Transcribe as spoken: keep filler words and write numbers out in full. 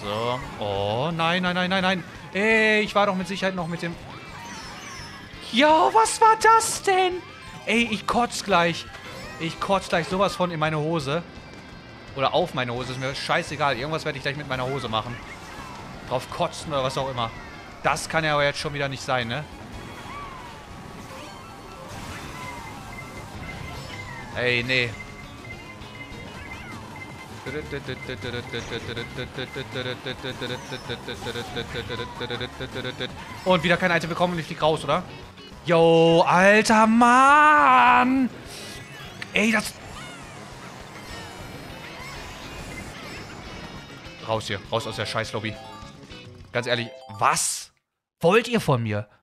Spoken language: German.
So. Oh, nein, nein, nein, nein, nein. Ey, ich war doch mit Sicherheit noch mit dem... Ja, was war das denn? Ey, ich kotz gleich. Ich kotz gleich sowas von in meine Hose. Oder auf meine Hose. Ist mir scheißegal. Irgendwas werde ich gleich mit meiner Hose machen. Drauf kotzen oder was auch immer. Das kann ja aber jetzt schon wieder nicht sein, ne? Ey, nee. Und wieder kein Item bekommen und ich flieg raus, oder? Yo, alter Mann! Ey, das... Raus hier. Raus aus der Scheißlobby. Ganz ehrlich, was wollt ihr von mir?